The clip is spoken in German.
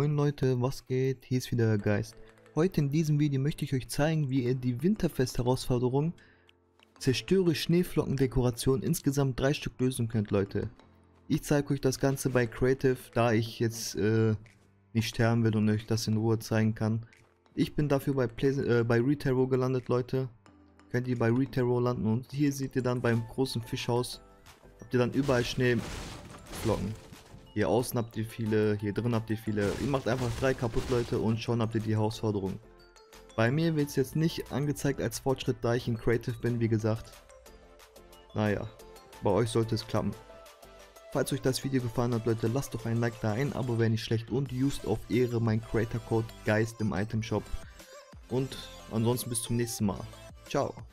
Moin Leute, was geht? Hier ist wieder der Geist. Heute in diesem Video möchte ich euch zeigen, wie ihr die Winterfest-Herausforderung Zerstöre Schneeflockendekoration insgesamt 3 Stück lösen könnt, Leute. Ich zeige euch das Ganze bei Creative, da ich jetzt nicht sterben will und euch das in Ruhe zeigen kann. Ich bin dafür bei Retaro gelandet, Leute. Könnt ihr bei Retaro landen und hier seht ihr dann beim großen Fischhaus, habt ihr dann überall Schneeflocken. Hier außen habt ihr viele, hier drin habt ihr viele. Ihr macht einfach 3 kaputt, Leute, und schon habt ihr die Herausforderung. Bei mir wird es jetzt nicht angezeigt als Fortschritt, da ich in Creative bin, wie gesagt. Naja, bei euch sollte es klappen. Falls euch das Video gefallen hat, Leute, lasst doch ein Like da, ein Abo wäre nicht schlecht und used auf Ehre mein Creator Code Geist im Item Shop. Und ansonsten bis zum nächsten Mal. Ciao.